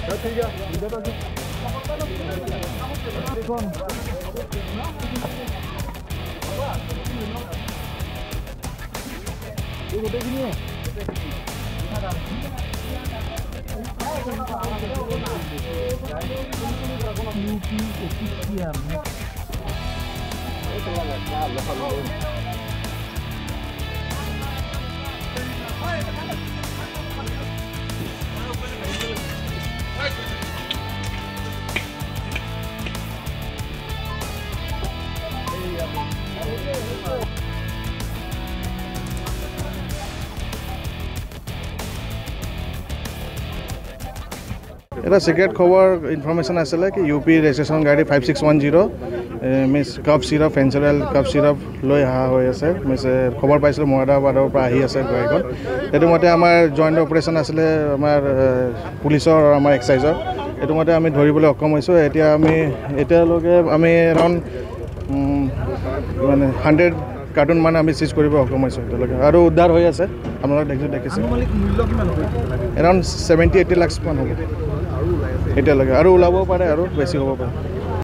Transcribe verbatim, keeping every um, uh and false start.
এটা সিক্রেট খবর ইনফরমেশন আসলে কি ইউপি রেজিস্ট্রেশন গাড়ি ফাইভ সিক্স ওয়ান জিরো মিস cough syrup Phensedyl cough syrup লৈ অহা হৈ আছে মিস খবৰ পাইছিলোঁ মহাদাবাদৰ পৰা আহি আছে গাড়ীখন এইটো মতে আমাৰ জইণ্ট অপাৰেশ্যন আছিলে আমাৰ পুলিচৰ আৰু আমাৰ এক্সাইজৰ এইটো মতে আমি ধৰিবলৈ সক্ষম হৈছোঁ এতিয়া আমি এতিয়ালৈকে আমি এৰাউণ্ড মানে হাণ্ড্ৰেড কাৰ্টুন মানে আমি চিজ কৰিব সক্ষম হৈছোঁ এতিয়ালৈকে আৰু উদ্ধাৰ হৈ আছে আপোনালোকে দেখিছোঁ দেখিছে এৰাউণ্ড ছেভেণ্টি এইটি লাখছ মান হ'ব এতিয়ালৈকে আৰু ওলাব পাৰে আৰু বেছি হ'ব পাৰে